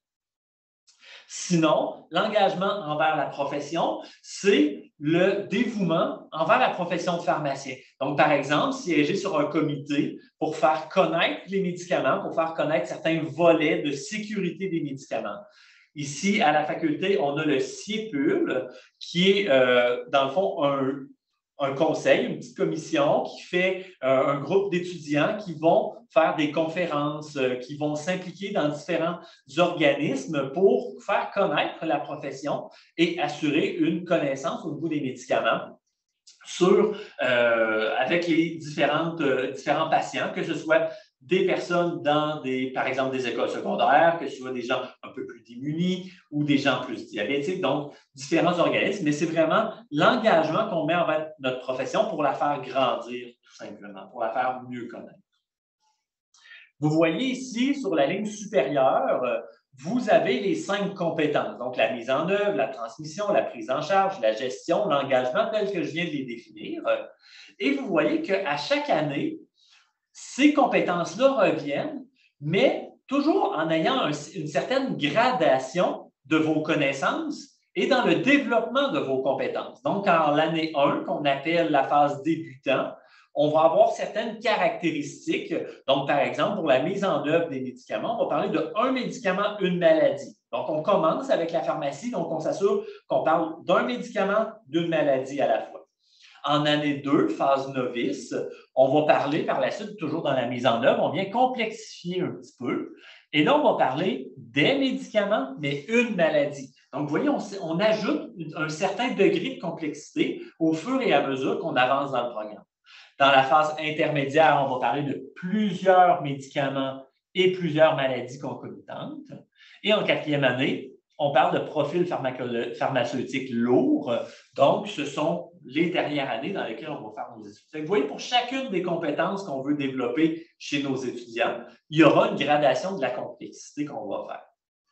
Sinon, l'engagement envers la profession, c'est le dévouement envers la profession de pharmacien. Donc, par exemple, siéger sur un comité pour faire connaître les médicaments, pour faire connaître certains volets de sécurité des médicaments. Ici, à la faculté, on a le CIEPUL, qui est, euh, dans le fond, un, un conseil, une petite commission qui fait euh, un groupe d'étudiants qui vont faire des conférences, euh, qui vont s'impliquer dans différents organismes pour faire connaître la profession et assurer une connaissance au niveau des médicaments sur, euh, avec les différentes, euh, différents patients, que ce soit des personnes dans, des, par exemple, des écoles secondaires, que ce soit des gens un peu plus démunis ou des gens plus diabétiques, donc différents organismes, mais c'est vraiment l'engagement qu'on met envers notre profession pour la faire grandir, tout simplement, pour la faire mieux connaître. Vous voyez ici, sur la ligne supérieure, vous avez les cinq compétences, donc la mise en œuvre, la transmission, la prise en charge, la gestion, l'engagement, tel que je viens de les définir. Et vous voyez qu'à chaque année, ces compétences-là reviennent, mais toujours en ayant un, une certaine gradation de vos connaissances et dans le développement de vos compétences. Donc, en l'année un, qu'on appelle la phase débutant, on va avoir certaines caractéristiques. Donc, par exemple, pour la mise en œuvre des médicaments, on va parler de un médicament, une maladie. Donc, on commence avec la pharmacie, donc on s'assure qu'on parle d'un médicament, d'une maladie à la fois. En année deux, phase novice, on va parler par la suite, toujours dans la mise en œuvre, on vient complexifier un petit peu. Et là, on va parler des médicaments, mais une maladie. Donc, vous voyez, on, on ajoute un certain degré de complexité au fur et à mesure qu'on avance dans le programme. Dans la phase intermédiaire, on va parler de plusieurs médicaments et plusieurs maladies concomitantes. Et en quatrième année, on parle de profil pharmaceutique lourd. Donc, ce sont les dernières années dans lesquelles on va faire nos études. Vous voyez, pour chacune des compétences qu'on veut développer chez nos étudiants, il y aura une gradation de la complexité qu'on va faire.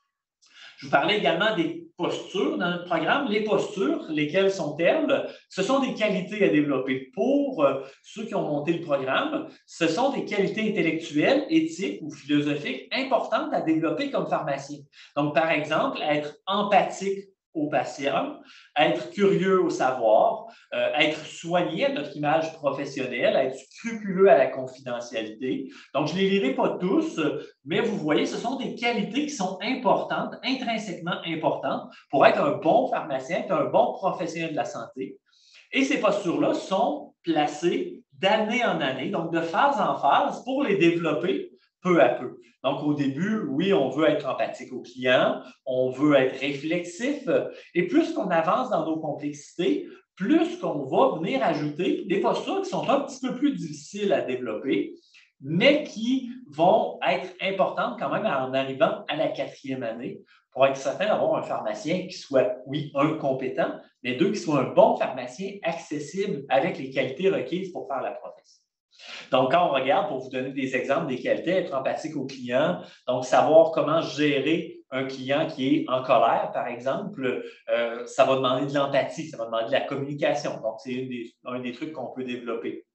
Je vous parlais également des postures dans notre programme. Les postures, lesquelles sont-elles? Ce sont des qualités à développer. Pour euh, ceux qui ont monté le programme, ce sont des qualités intellectuelles, éthiques ou philosophiques importantes à développer comme pharmacien. Donc, par exemple, être empathique aux patients, être curieux au savoir, euh, être soigné à notre image professionnelle, être scrupuleux à la confidentialité. Donc, je ne les lirai pas tous, mais vous voyez, ce sont des qualités qui sont importantes, intrinsèquement importantes pour être un bon pharmacien, être un bon professionnel de la santé. Et ces postures-là sont placées d'année en année, donc de phase en phase pour les développer peu à peu. Donc, au début, oui, on veut être empathique aux clients, on veut être réflexif, et plus qu'on avance dans nos complexités, plus qu'on va venir ajouter des postures qui sont un petit peu plus difficiles à développer, mais qui vont être importantes quand même en arrivant à la quatrième année pour être certain d'avoir un pharmacien qui soit, oui, un compétent, mais deux, qui soit un bon pharmacien accessible avec les qualités requises pour faire la profession. Donc, quand on regarde, pour vous donner des exemples des qualités, être empathique au client, donc savoir comment gérer un client qui est en colère, par exemple, euh, ça va demander de l'empathie, ça va demander de la communication. Donc, c'est un des trucs qu'on peut développer.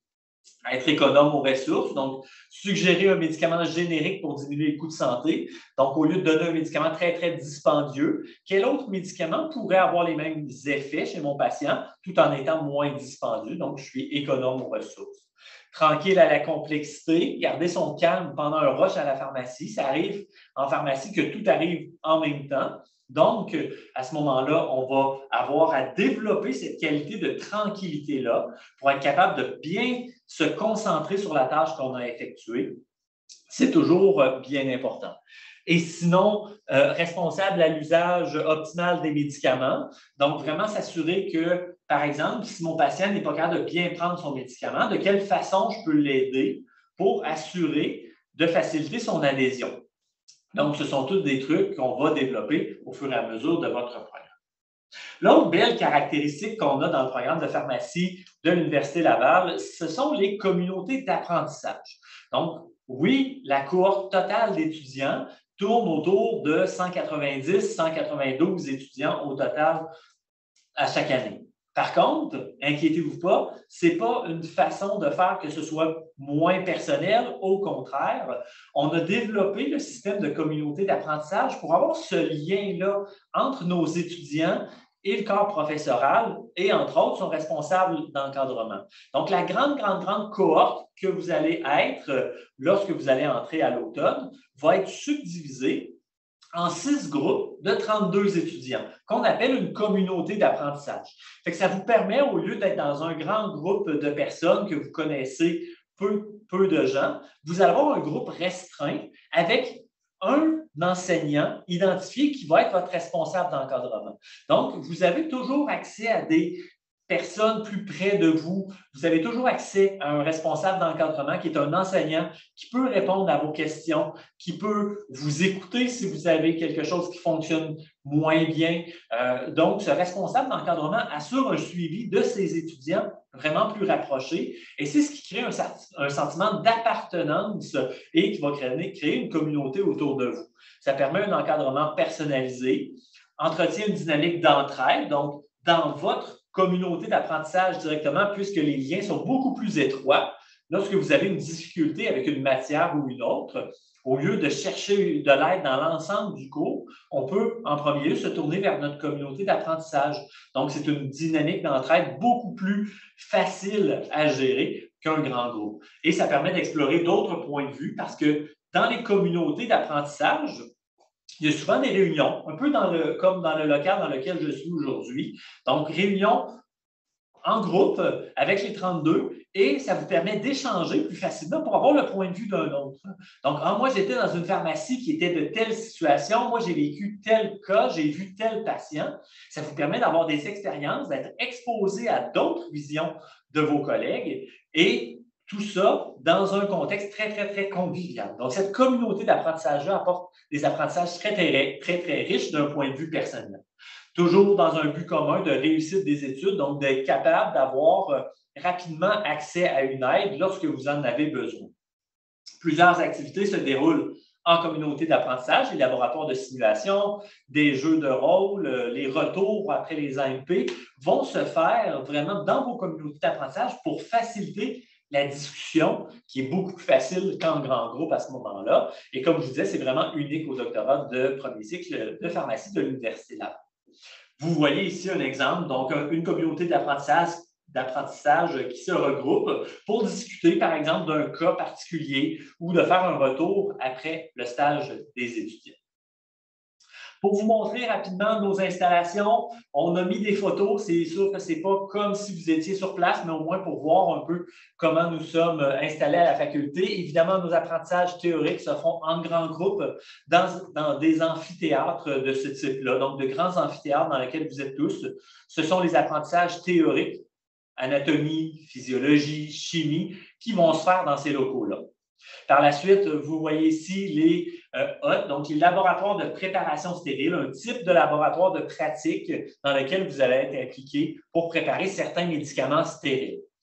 être économe aux ressources, donc suggérer un médicament générique pour diminuer les coûts de santé. Donc, au lieu de donner un médicament très, très dispendieux, quel autre médicament pourrait avoir les mêmes effets chez mon patient tout en étant moins dispendieux? Donc, je suis économe aux ressources. Tranquille à la complexité, garder son calme pendant un rush à la pharmacie. Ça arrive en pharmacie que tout arrive en même temps. Donc, à ce moment-là, on va avoir à développer cette qualité de tranquillité-là pour être capable de bien se concentrer sur la tâche qu'on a effectuée. C'est toujours bien important. Et sinon, euh, responsable à l'usage optimal des médicaments. Donc, vraiment s'assurer que, par exemple, si mon patient n'est pas capable de bien prendre son médicament, de quelle façon je peux l'aider pour assurer de faciliter son adhésion. Donc, ce sont tous des trucs qu'on va développer au fur et à mesure de votre programme. L'autre belle caractéristique qu'on a dans le programme de pharmacie de l'Université Laval, ce sont les communautés d'apprentissage. Donc, oui, la cohorte totale d'étudiants tourne autour de cent quatre-vingt-dix à cent quatre-vingt-douze étudiants au total à chaque année. Par contre, inquiétez-vous pas, ce n'est pas une façon de faire que ce soit moins personnel. Au contraire, on a développé le système de communauté d'apprentissage pour avoir ce lien-là entre nos étudiants et le corps professoral et, entre autres, son responsable d'encadrement. Donc, la grande, grande, grande cohorte que vous allez être lorsque vous allez entrer à l'automne va être subdivisée en six groupes de trente-deux étudiants, qu'on appelle une communauté d'apprentissage. Ça vous permet, au lieu d'être dans un grand groupe de personnes que vous connaissez, peu, peu de gens, vous allez avoir un groupe restreint avec un enseignant identifié qui va être votre responsable d'encadrement. Donc, vous avez toujours accès à des personnes plus près de vous. Vous avez toujours accès à un responsable d'encadrement qui est un enseignant qui peut répondre à vos questions, qui peut vous écouter si vous avez quelque chose qui fonctionne moins bien. Euh, donc, ce responsable d'encadrement assure un suivi de ses étudiants vraiment plus rapproché et c'est ce qui crée un, un sentiment d'appartenance et qui va créer, créer une communauté autour de vous. Ça permet un encadrement personnalisé, entretient une dynamique d'entraide, donc dans votre communauté d'apprentissage directement, puisque les liens sont beaucoup plus étroits. Lorsque vous avez une difficulté avec une matière ou une autre, au lieu de chercher de l'aide dans l'ensemble du cours, on peut en premier lieu se tourner vers notre communauté d'apprentissage. Donc, c'est une dynamique d'entraide beaucoup plus facile à gérer qu'un grand groupe. Et ça permet d'explorer d'autres points de vue parce que dans les communautés d'apprentissage, il y a souvent des réunions, un peu dans le, comme dans le local dans lequel je suis aujourd'hui. Donc, réunions en groupe avec les trente-deux et ça vous permet d'échanger plus facilement pour avoir le point de vue d'un autre. Donc, ah, moi, j'étais dans une pharmacie qui était de telle situation, moi, j'ai vécu tel cas, j'ai vu tel patient. Ça vous permet d'avoir des expériences, d'être exposé à d'autres visions de vos collègues et tout ça dans un contexte très, très, très convivial. Donc, cette communauté d'apprentissage-là apporte des apprentissages très, très, très, très riches d'un point de vue personnel. Toujours dans un but commun de réussite des études, donc d'être capable d'avoir rapidement accès à une aide lorsque vous en avez besoin. Plusieurs activités se déroulent en communauté d'apprentissage, les laboratoires de simulation, des jeux de rôle, les retours après les A M P vont se faire vraiment dans vos communautés d'apprentissage pour faciliter la discussion, qui est beaucoup plus facile qu'en grand groupe à ce moment-là. Et comme je vous disais, c'est vraiment unique au doctorat de premier cycle de pharmacie de l'Université Laval. Vous voyez ici un exemple, donc une communauté d'apprentissage d'apprentissage qui se regroupe pour discuter, par exemple, d'un cas particulier ou de faire un retour après le stage des étudiants. Pour vous montrer rapidement nos installations, on a mis des photos. C'est sûr que ce n'est pas comme si vous étiez sur place, mais au moins pour voir un peu comment nous sommes installés à la faculté. Évidemment, nos apprentissages théoriques se font en grands groupes dans, dans des amphithéâtres de ce type-là, donc de grands amphithéâtres dans lesquels vous êtes tous. Ce sont les apprentissages théoriques, anatomie, physiologie, chimie, qui vont se faire dans ces locaux-là. Par la suite, vous voyez ici les euh, O T, donc les laboratoires de préparation stérile, un type de laboratoire de pratique dans lequel vous allez être impliqué pour préparer certains médicaments stériles.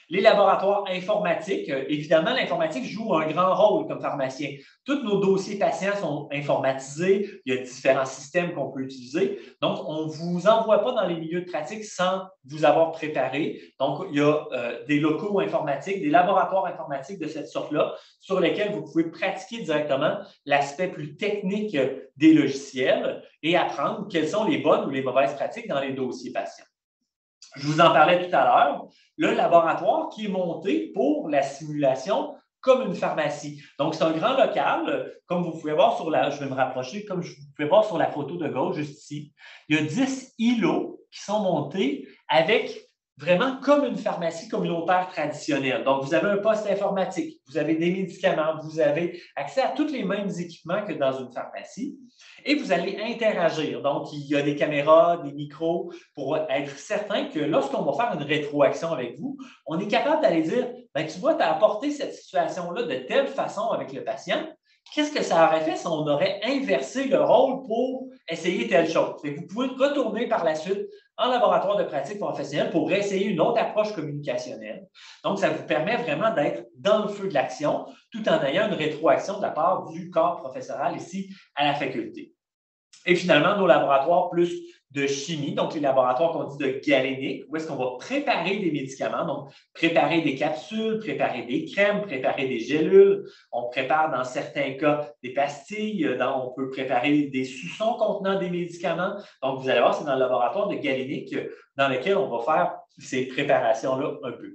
Les laboratoires informatiques, euh, évidemment, l'informatique joue un grand rôle comme pharmacien. Tous nos dossiers patients sont informatisés, il y a différents systèmes qu'on peut utiliser. Donc, on ne vous envoie pas dans les milieux de pratique sans vous avoir préparé. Donc, il y a euh, des locaux informatiques, des laboratoires informatiques de cette sorte-là sur lesquels vous pouvez pratiquer directement l'aspect plus technique des logiciels et apprendre quelles sont les bonnes ou les mauvaises pratiques dans les dossiers patients. Je vous en parlais tout à l'heure, le laboratoire qui est monté pour la simulation comme une pharmacie. Donc, c'est un grand local, comme vous pouvez voir sur la, je vais me rapprocher, comme vous pouvez voir sur la photo de gauche, juste ici. Il y a dix îlots qui sont montés avec vraiment comme une pharmacie communautaire traditionnelle. Donc, vous avez un poste informatique, vous avez des médicaments, vous avez accès à tous les mêmes équipements que dans une pharmacie et vous allez interagir. Donc, il y a des caméras, des micros pour être certain que lorsqu'on va faire une rétroaction avec vous, on est capable d'aller dire, bien, tu vois, tu as apporté cette situation-là de telle façon avec le patient. Qu'est-ce que ça aurait fait si on aurait inversé le rôle pour essayer telle chose? Vous pouvez retourner par la suite en laboratoire de pratique professionnelle pour essayer une autre approche communicationnelle. Donc, ça vous permet vraiment d'être dans le feu de l'action tout en ayant une rétroaction de la part du corps professoral ici à la faculté. Et finalement, nos laboratoires plus de chimie, donc les laboratoires qu'on dit de galénique, où est-ce qu'on va préparer des médicaments, donc préparer des capsules, préparer des crèmes, préparer des gélules. On prépare dans certains cas des pastilles, dans, on peut préparer des suçons contenant des médicaments. Donc, vous allez voir, c'est dans le laboratoire de galénique dans lequel on va faire ces préparations-là un peu.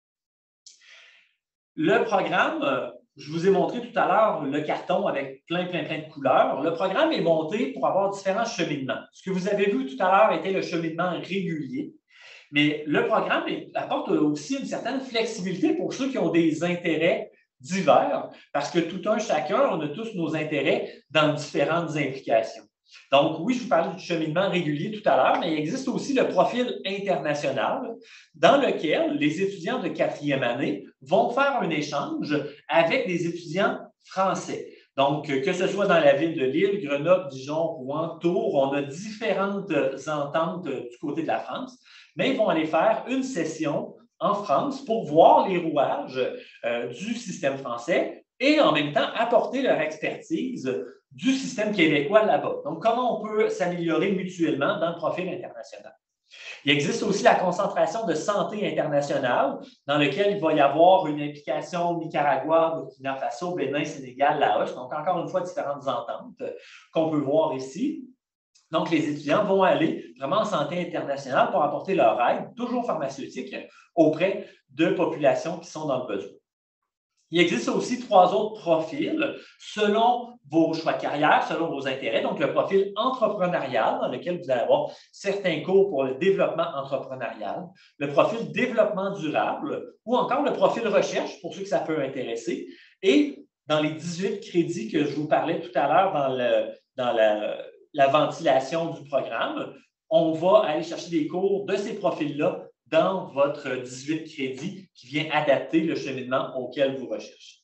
Le programme, je vous ai montré tout à l'heure le carton avec plein, plein, plein de couleurs. Le programme est monté pour avoir différents cheminements. Ce que vous avez vu tout à l'heure était le cheminement régulier, mais le programme apporte aussi une certaine flexibilité pour ceux qui ont des intérêts divers, parce que tout un chacun, on a tous nos intérêts dans différentes implications. Donc, oui, je vous parlais du cheminement régulier tout à l'heure, mais il existe aussi le profil international dans lequel les étudiants de quatrième année vont faire un échange avec des étudiants français. Donc, que ce soit dans la ville de Lille, Grenoble, Dijon, Rouen, Tours, on a différentes ententes du côté de la France, mais ils vont aller faire une session en France pour voir les rouages euh, du système français et en même temps apporter leur expertise du système québécois là-bas. Donc, comment on peut s'améliorer mutuellement dans le profil international? Il existe aussi la concentration de santé internationale, dans lequel il va y avoir une implication au Nicaragua, Burkina Faso, Bénin, Sénégal, Laos. Donc, encore une fois, différentes ententes qu'on peut voir ici. Donc, les étudiants vont aller vraiment en santé internationale pour apporter leur aide, toujours pharmaceutique, auprès de populations qui sont dans le besoin. Il existe aussi trois autres profils selon vos choix de carrière, selon vos intérêts. Donc, le profil entrepreneurial, dans lequel vous allez avoir certains cours pour le développement entrepreneurial, le profil développement durable ou encore le profil recherche, pour ceux que ça peut intéresser. Et dans les dix-huit crédits que je vous parlais tout à l'heure dans, le, dans la, la ventilation du programme, on va aller chercher des cours de ces profils-là dans votre dix-huit crédits qui vient adapter le cheminement auquel vous recherchez.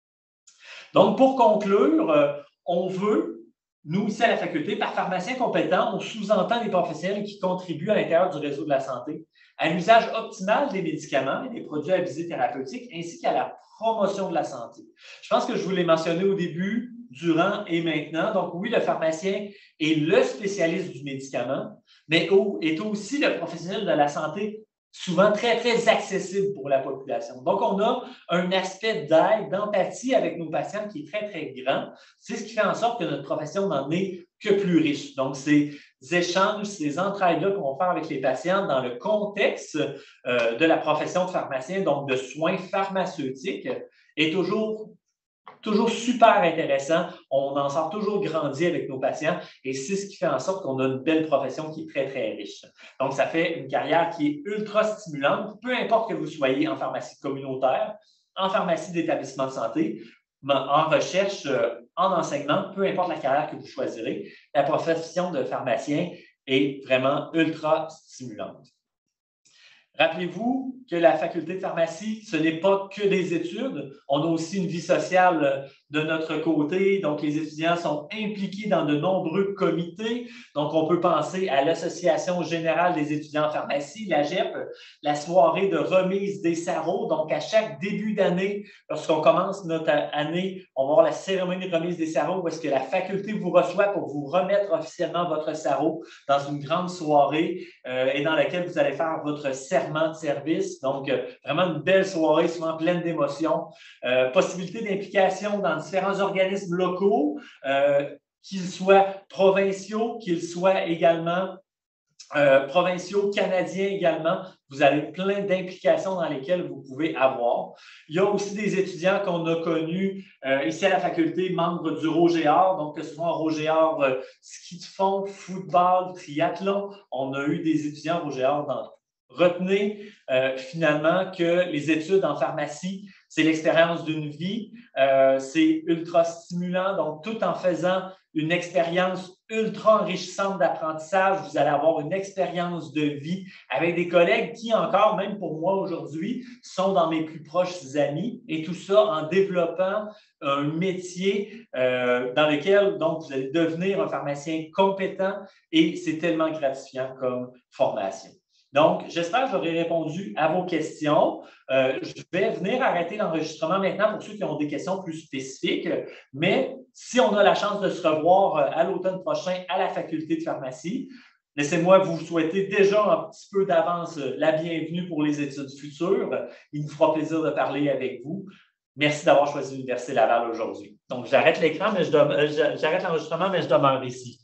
Donc, pour conclure, on veut, nous, ici à la faculté, par pharmacien compétent, on sous-entend les professionnels qui contribuent à l'intérieur du réseau de la santé à l'usage optimal des médicaments et des produits à visée thérapeutique, ainsi qu'à la promotion de la santé. Je pense que je vous l'ai mentionné au début, durant et maintenant. Donc, oui, le pharmacien est le spécialiste du médicament, mais est aussi le professionnel de la santé souvent très, très accessible pour la population. Donc, on a un aspect d'aide, d'empathie avec nos patients qui est très, très grand. C'est ce qui fait en sorte que notre profession n'en est que plus riche. Donc, ces échanges, ces entrailles-là qu'on va faire avec les patients dans le contexte euh, de la profession de pharmacien, donc de soins pharmaceutiques, est toujours Toujours super intéressant. On en sort toujours grandi avec nos patients et c'est ce qui fait en sorte qu'on a une belle profession qui est très, très riche. Donc, ça fait une carrière qui est ultra stimulante, peu importe que vous soyez en pharmacie communautaire, en pharmacie d'établissement de santé, en recherche, en enseignement, peu importe la carrière que vous choisirez, la profession de pharmacien est vraiment ultra stimulante. Rappelez-vous que la faculté de pharmacie, ce n'est pas que des études. On a aussi une vie sociale de notre côté. Donc, les étudiants sont impliqués dans de nombreux comités. Donc, on peut penser à l'Association générale des étudiants en pharmacie, l'A G E P, la soirée de remise des sarraux. Donc, à chaque début d'année, lorsqu'on commence notre année, on va avoir la cérémonie de remise des sarraux où est-ce que la faculté vous reçoit pour vous remettre officiellement votre sarrau dans une grande soirée euh, et dans laquelle vous allez faire votre serment de service. Donc, euh, vraiment une belle soirée, souvent pleine d'émotions. Euh, possibilité d'implication dans différents organismes locaux, euh, qu'ils soient provinciaux, qu'ils soient également euh, provinciaux, canadiens également. Vous avez plein d'implications dans lesquelles vous pouvez avoir. Il y a aussi des étudiants qu'on a connus euh, ici à la faculté, membres du Rogéor, donc que ce soit en Rogéor, euh, ski de fond, football, triathlon. On a eu des étudiants Rogéor dans Retenez euh, finalement que les études en pharmacie, c'est l'expérience d'une vie, euh, c'est ultra stimulant, donc tout en faisant une expérience ultra enrichissante d'apprentissage, vous allez avoir une expérience de vie avec des collègues qui encore, même pour moi aujourd'hui, sont dans mes plus proches amis et tout ça en développant un métier euh, dans lequel donc vous allez devenir un pharmacien compétent et c'est tellement gratifiant comme formation. Donc, j'espère que j'aurai répondu à vos questions. Euh, je vais venir arrêter l'enregistrement maintenant pour ceux qui ont des questions plus spécifiques, mais si on a la chance de se revoir à l'automne prochain à la faculté de pharmacie, laissez-moi vous souhaiter déjà un petit peu d'avance la bienvenue pour les études futures. Il nous fera plaisir de parler avec vous. Merci d'avoir choisi l'Université Laval aujourd'hui. Donc, j'arrête l'écran, mais je j'arrête l'enregistrement, mais je demeure ici.